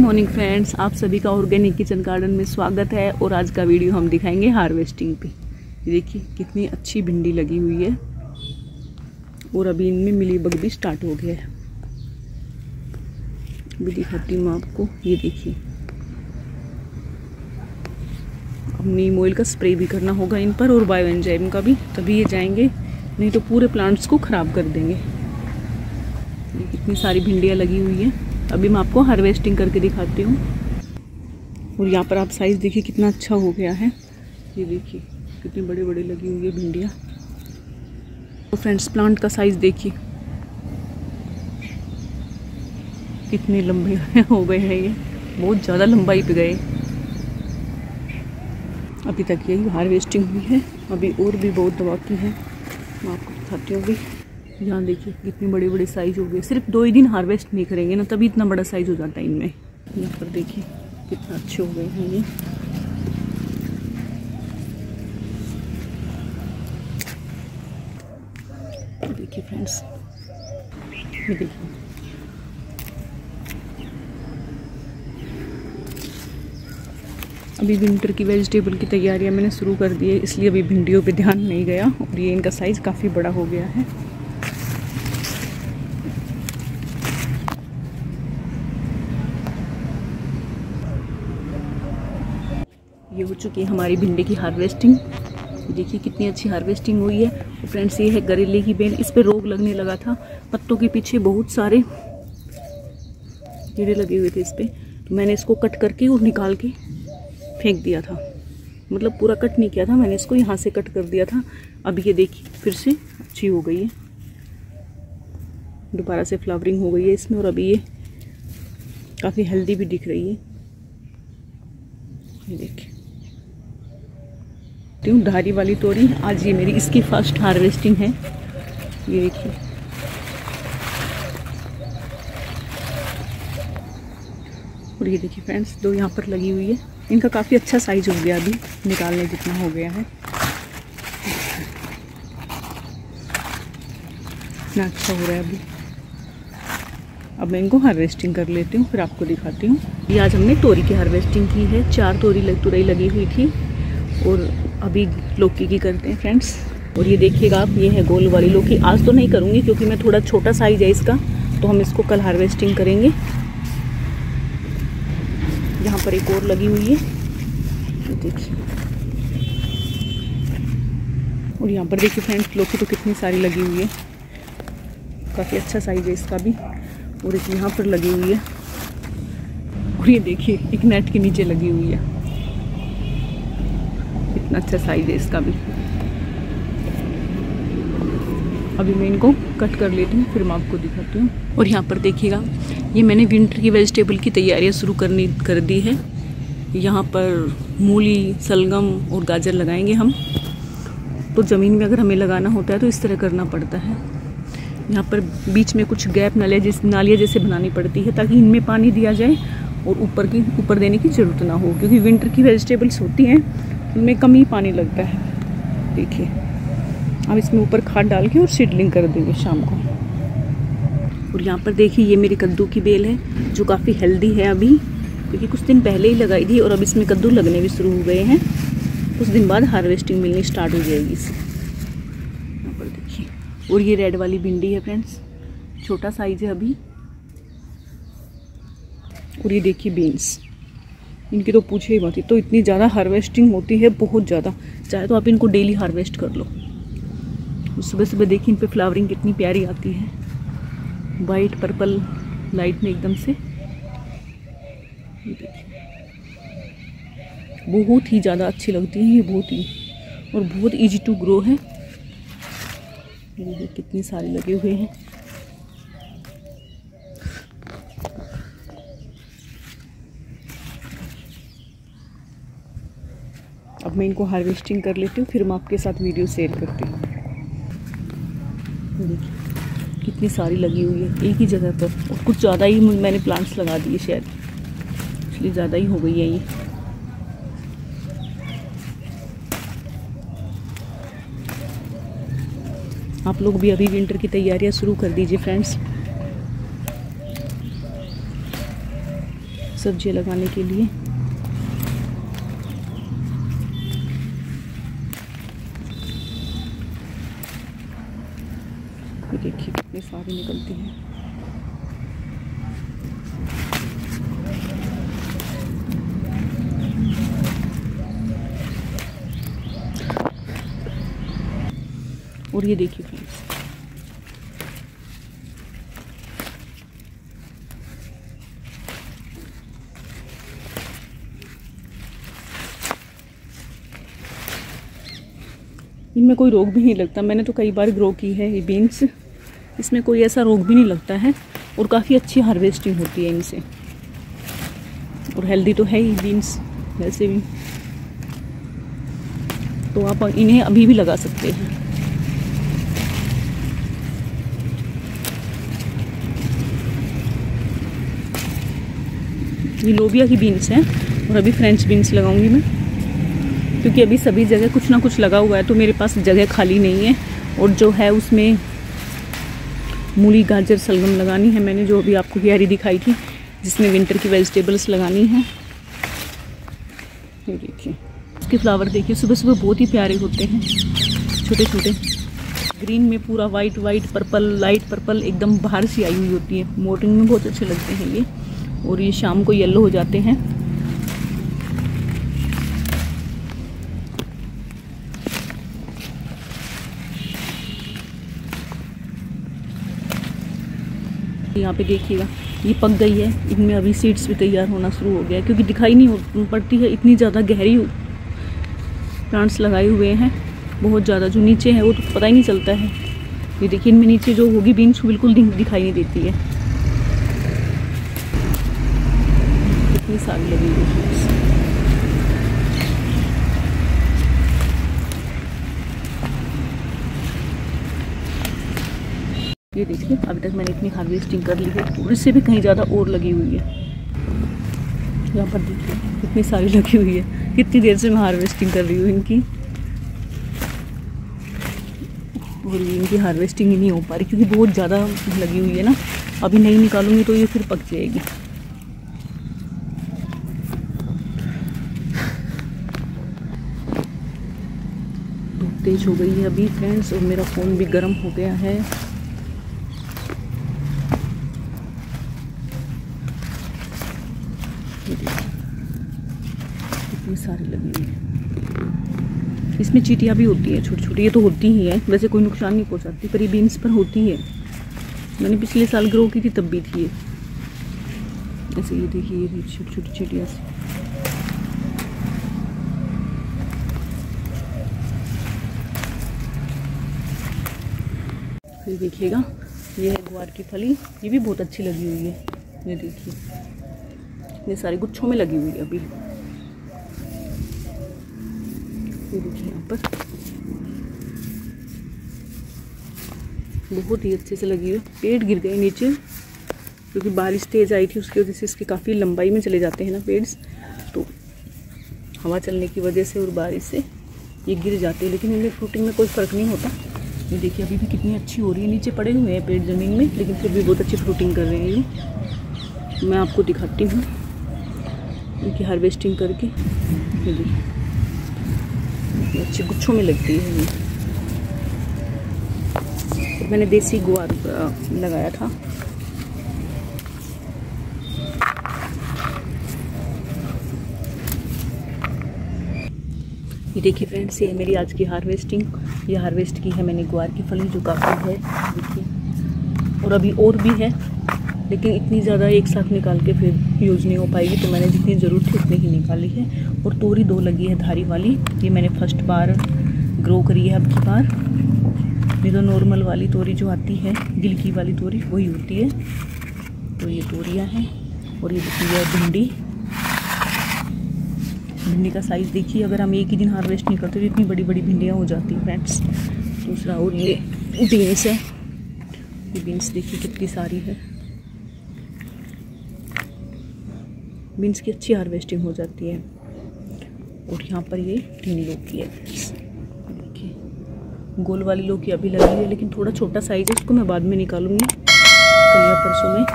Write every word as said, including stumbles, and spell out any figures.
Morning friends, आप सभी का ऑर्गेनिक किचन गार्डन में स्वागत है। और आज का वीडियो हम दिखाएंगे हार्वेस्टिंग पे। ये देखिए कितनी अच्छी भिंडी लगी हुई है और अभी इनमें मिलीबग भी स्टार्ट हो गया है। अभी दिखाती हूँ आपको। ये देखिए, अब नीम ऑयल का स्प्रे भी करना होगा इन पर और बायो एंजाइम का भी, तभी ये जाएंगे, नहीं तो पूरे प्लांट्स को ख़राब कर देंगे। ये कितनी सारी भिंडियाँ लगी हुई हैं। अभी मैं आपको हार्वेस्टिंग करके दिखाती हूँ। और यहाँ पर आप साइज़ देखिए कितना अच्छा हो गया है। ये देखिए कितनी बड़ी बड़ी लगी हुई है भिंडियाँ। तो फ्रेंड्स, प्लांट का साइज़ देखिए कितने लंबे हो गए हैं। ये बहुत ज़्यादा लंबाई पे गए। अभी तक यही हार्वेस्टिंग हुई है, अभी और भी बहुत दवा की है, मैं आपको दिखाती हूँ। अभी यहाँ देखिए कितनी बड़ी बड़ी साइज़ हो गई। सिर्फ दो ही दिन हार्वेस्ट नहीं करेंगे ना, तभी इतना बड़ा साइज़ हो जाता है इनमें। यहाँ पर देखिए कितना अच्छे हो गए हैं ये। देखिए फ्रेंड्स, ये देखिए अभी विंटर की वेजिटेबल की तैयारियां मैंने शुरू कर दी है, इसलिए अभी भिंडियों पे ध्यान नहीं गया। और ये इनका साइज़ काफ़ी बड़ा हो गया है। ये हो चुकी है हमारी भिंडी की हार्वेस्टिंग। देखिए कितनी अच्छी हार्वेस्टिंग हुई है। और फ्रेंड्स, ये है करेले की बेल। इस पे रोग लगने लगा था, पत्तों के पीछे बहुत सारे कीड़े लगे हुए थे इस पे, तो मैंने इसको कट करके और निकाल के फेंक दिया था। मतलब पूरा कट नहीं किया था मैंने, इसको यहाँ से कट कर दिया था। अब ये देखिए फिर से अच्छी हो गई है, दोबारा से फ्लावरिंग हो गई है इसमें। और अभी ये काफ़ी हेल्दी भी दिख रही है। ये देखिए धारी वाली तोरी, आज ये मेरी इसकी फर्स्ट हार्वेस्टिंग है। ये देखिए और ये देखिए फ्रेंड्स, दो यहाँ पर लगी हुई है। इनका काफ़ी अच्छा साइज हो गया, अभी निकालने जितना हो गया है। इतना अच्छा हो रहा है अभी। अब मैं इनको हार्वेस्टिंग कर लेती हूँ, फिर आपको दिखाती हूँ। ये आज हमने तोरी की हार्वेस्टिंग की है। चार तोरी लग तुरई लगी हुई थी। और अभी लौकी की करते हैं फ्रेंड्स। और ये देखिएगा आप, ये है गोल वाली लौकी। आज तो नहीं करूँगी क्योंकि मैं थोड़ा छोटा साइज है इसका, तो हम इसको कल हार्वेस्टिंग करेंगे। यहाँ पर एक और लगी हुई है, देखिए। और यहाँ पर देखिए फ्रेंड्स, लौकी तो कितनी सारी लगी हुई है, काफ़ी अच्छा साइज है इसका भी। और एक यहाँ पर लगी हुई है। और ये देखिए एक नेट के नीचे लगी हुई है, इतना अच्छा साइज है इसका भी। अभी मैं इनको कट कर लेती हूँ, फिर मैं आपको दिखाती हूँ। और यहाँ पर देखिएगा, ये मैंने विंटर की वेजिटेबल की तैयारियाँ शुरू करनी कर दी है। यहाँ पर मूली, सलगम और गाजर लगाएंगे हम। तो ज़मीन में अगर हमें लगाना होता है तो इस तरह करना पड़ता है। यहाँ पर बीच में कुछ गैप नालियाँ जैसे नालियाँ जैसे बनानी पड़ती है, ताकि इनमें पानी दिया जाए और ऊपर की ऊपर देने की ज़रूरत ना हो, क्योंकि विंटर की वेजिटेबल्स होती हैं उनमें कम ही पानी लगता है। देखिए अब इसमें ऊपर खाद डाल के और सीडलिंग कर देंगे शाम को। और यहाँ पर देखिए ये मेरी कद्दू की बेल है, जो काफ़ी हेल्दी है अभी, क्योंकि कुछ दिन पहले ही लगाई थी। और अब इसमें कद्दू लगने भी शुरू हो गए हैं। कुछ दिन बाद हार्वेस्टिंग मिलनी स्टार्ट हो जाएगी इससे। यहाँ पर देखिए, और ये रेड वाली भिंडी है फ्रेंड्स, छोटा साइज है अभी। और ये देखिए बीन्स, इनकी तो पूछे ही मत, तो इतनी ज़्यादा हार्वेस्टिंग होती है, बहुत ज़्यादा। चाहे तो आप इनको डेली हार्वेस्ट कर लो। सुबह सुबह देखिए इन पे फ्लावरिंग कितनी प्यारी आती है, वाइट पर्पल लाइट में एकदम से। बहुत ही ज़्यादा अच्छी लगती है ये, बहुत ही, और बहुत इजी टू ग्रो है। ये कितनी सारी लगे हुए हैं। अब मैं इनको हार्वेस्टिंग कर लेती हूँ, फिर मैं आपके साथ वीडियो शेयर करती हूँ। देखिए कितनी सारी लगी हुई है एक ही जगह पर, और कुछ ज़्यादा ही मैंने प्लांट्स लगा दिए शायद, इसलिए ज़्यादा ही हो गई है ये। आप लोग भी अभी विंटर की तैयारियां शुरू कर दीजिए फ्रेंड्स। सब्जियां लगाने के लिए। ये देखिए कितनी सारी निकलती हैं। और ये देखिए फ्रेंड्स, इनमें कोई रोग भी नहीं लगता। मैंने तो कई बार ग्रो की है ये बीन्स, इसमें कोई ऐसा रोग भी नहीं लगता है और काफ़ी अच्छी हार्वेस्टिंग होती है इनसे। और हेल्दी तो है ही बीन्स वैसे भी, तो आप इन्हें अभी भी लगा सकते हैं। ये लोबिया की बीन्स हैं और अभी फ्रेंच बीन्स लगाऊंगी मैं, क्योंकि अभी सभी जगह कुछ ना कुछ लगा हुआ है तो मेरे पास जगह खाली नहीं है। और जो है उसमें मूली, गाजर, सलगम लगानी है मैंने, जो अभी आपको क्यारी दिखाई थी जिसमें विंटर की वेजिटेबल्स लगानी है। ये देखिए इसके फ्लावर देखिए, सुबह सुबह बहुत ही प्यारे होते हैं, छोटे छोटे ग्रीन में पूरा white white purple, light purple एकदम बाहर से आई हुई होती है। मॉर्निंग में बहुत अच्छे लगते हैं ये, और ये शाम को येलो हो जाते हैं। यहाँ पे देखिएगा ये पक गई है, इनमें अभी सीड्स भी तैयार होना शुरू हो गया है, क्योंकि दिखाई नहीं पड़ती है, इतनी ज़्यादा गहरी प्लांट्स लगाए हुए हैं बहुत ज़्यादा। जो नीचे है वो तो पता ही नहीं चलता है। ये देखिए इनमें नीचे जो होगी बीन्स बिल्कुल दिखाई नहीं देती है, इतनी सारी लगी हुई है। ये देखिए अभी तक मैंने इतनी हार्वेस्टिंग कर ली है, और इससे भी कहीं ज़्यादा और लगी हुई है। यहाँ पर देखिए कितनी सारी लगी हुई है, कितनी देर से मैं हार्वेस्टिंग कर रही हूँ इनकी, और इनकी हार्वेस्टिंग ही नहीं हो पा रही क्योंकि बहुत ज़्यादा लगी हुई है ना। अभी नहीं निकालूंगी तो ये फिर पक जाएगी। धूप तेज हो गई है अभी फ्रेंड्स, और मेरा फ़ोन भी गर्म हो गया है। कितनी सारी लगी हुई है। इसमें चींटियाँ भी होती हैं छोटी छोटी, ये तो होती ही है, वैसे कोई नुकसान नहीं पहुंचाती, पर ये बीन्स पर होती है। मैंने पिछले साल ग्रो की थी तब भी थी ये। ऐसे ये देखिए ये छोटी छोटी चींटियाँ सी। फिर देखिएगा ये है ग्वार की फली, ये भी बहुत अच्छी लगी हुई है। ये देखिए ये सारी गुच्छों में लगी हुई है अभी। ये देखिए यहाँ पर बहुत ही अच्छे से लगी हुई है। पेड़ गिर गए नीचे क्योंकि बारिश तेज आई थी, उसकी वजह से इसकी काफ़ी लंबाई में चले जाते हैं ना पेड़, तो हवा चलने की वजह से और बारिश से ये गिर जाते हैं, लेकिन इनमें फ्रूटिंग में कोई फ़र्क नहीं होता। ये देखिए अभी भी कितनी अच्छी हो रही है, नीचे पड़े हुए हैं पेड़ ज़मीन में, लेकिन फिर भी बहुत अच्छी फ्रूटिंग कर रहे हैं ये। मैं आपको दिखाती हूँ इनकी हार्वेस्टिंग करके। ये देखिए अच्छे गुच्छों में लगती है ये। तो मैंने देसी गुआर लगाया था। ये देखिए फ्रेंड्स, ये है मेरी आज की हार्वेस्टिंग। ये हार्वेस्ट की है मैंने ग्वार की फली, जो काफ़ी है देखिए, और अभी और भी है, लेकिन इतनी ज़्यादा एक साथ निकाल के फिर यूज़ नहीं हो पाएगी, तो मैंने जितनी ज़रूरत थी उतनी ही निकाली है। और तोरी दो लगी है धारी वाली, ये मैंने फर्स्ट बार ग्रो करी है अब की बार। ये तो नॉर्मल वाली तोरी जो आती है, गिलकी वाली तोरी, वही होती है। तो ये तोरियाँ हैं, और ये देखिए भिंडी। भिंडी का साइज़ देखिए, अगर हम एक ही दिन हार्वेस्ट नहीं करते तो इतनी बड़ी बड़ी भिंडियाँ हो जाती हैं फ्रेंड्स। दूसरा और ये बीन्स है, ये बीन्स देखिए कितनी सारी है। बीन्स की अच्छी हार्वेस्टिंग हो जाती है। और यहाँ पर ये तीन लौकी है फ्रेंड्स, देखिए गोल वाली लौकी अभी लगी है, लेकिन थोड़ा छोटा साइज़ है, इसको मैं बाद में निकालूंगी कल या परसों में।